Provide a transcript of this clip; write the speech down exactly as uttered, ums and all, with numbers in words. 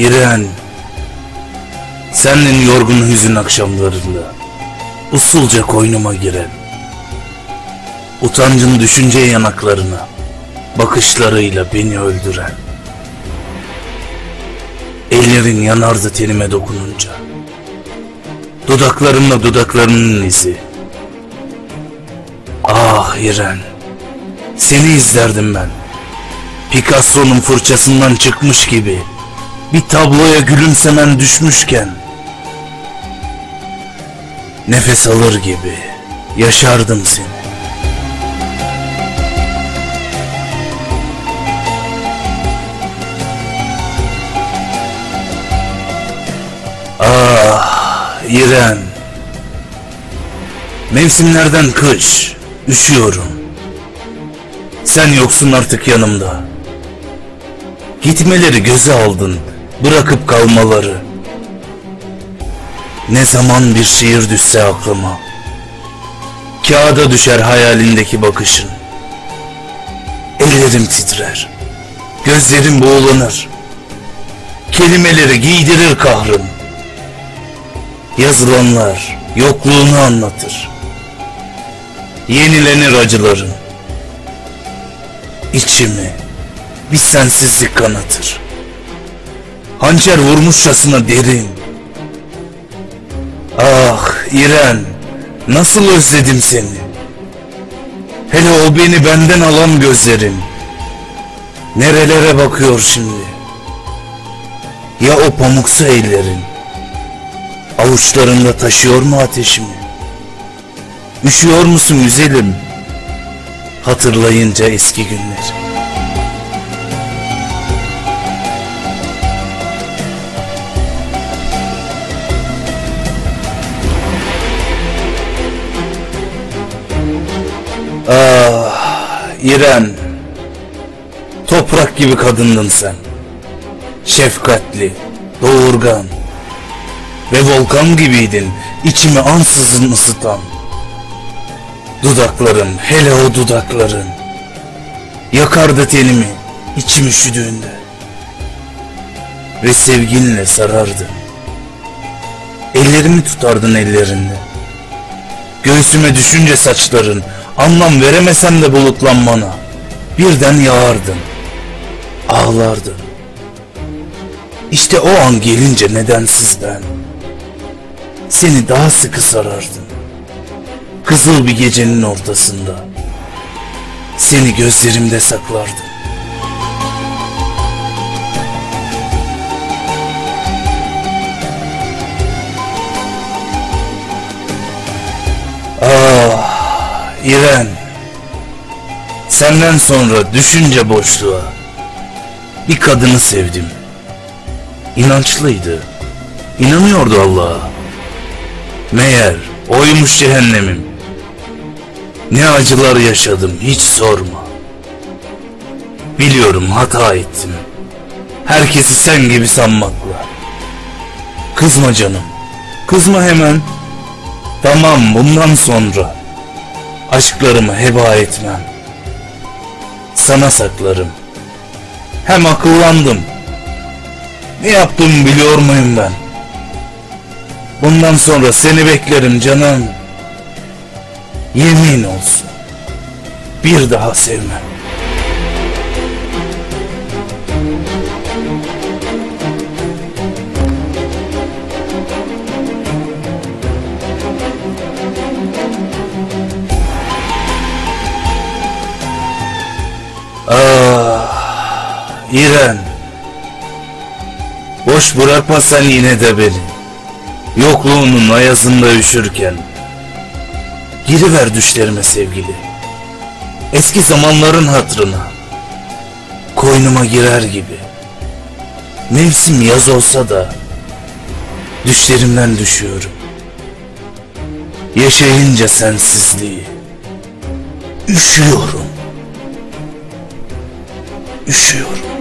İren, senin yorgun hüzün akşamlarında usulca koynuma giren, utancın düşünce yanaklarına bakışlarıyla beni öldüren, ellerin yanardı tenime dokununca, dudaklarımla dudaklarının izi. Ah İren, seni izlerdim ben, Picasso'nun fırçasından çıkmış gibi, bir tabloya gülümsemen düşmüşken, nefes alır gibi yaşardım seni. Ah İren, mevsimlerden kış, üşüyorum. Sen yoksun artık yanımda. Gitmeleri göze aldın, bırakıp kalmaları. Ne zaman bir şiir düşse aklıma, kağıda düşer hayalindeki bakışın. Ellerim titrer, gözlerim buğulanır, kelimeleri giydirir kahrın. Yazılanlar yokluğunu anlatır, yenilenir acıların. İçimi bir sensizlik kanatır, hançer vurmuşçasına derin. Ah İren, nasıl özledim seni. Hele o beni benden alan gözlerin nerelere bakıyor şimdi. Ya o pamuksu ellerin avuçlarında taşıyor mu ateşimi? Üşüyor musun güzelim, hatırlayınca eski günleri? Ah İren, toprak gibi kadındın sen. Şefkatli, doğurgan ve volkan gibiydin, içimi ansızın ısıtan. Dudakların, hele o dudakların yakardı tenimi içim üşüdüğünde. Ve sevginle sarardın, ellerimi tutardın ellerinde. Göğsüme düşünce saçların, anlam veremesem de bulutlanmana, birden yağardın, ağlardın. İşte o an gelince nedensiz ben seni daha sıkı sarardım. Kızıl bir gecenin ortasında seni gözlerimde saklardım. Ah İren, senden sonra düşünce boşluğa bir kadını sevdim. İnançlıydı, inanıyordu Allah'a. Meğer oymuş cehennemim. Ne acılar yaşadım hiç sorma. Biliyorum hata ettim, herkesi sen gibi sanmakla. Kızma canım, kızma hemen. Tamam, bundan sonra aşklarımı heba etmem, sana saklarım. Hem akıllandım, ne yaptığımı biliyor muyum ben? Bundan sonra seni beklerim canım. Yemin olsun bir daha sevmem. Ah İren, boş bırakma sen yine de beni, yokluğunun ayazında üşürken. Giriver düşlerime sevgili, eski zamanların hatırına. Koynuma girer gibi, mevsim yaz olsa da düşlerimden düşüyorum. Yaşayınca sensizliği üşüyorum, üşüyorum.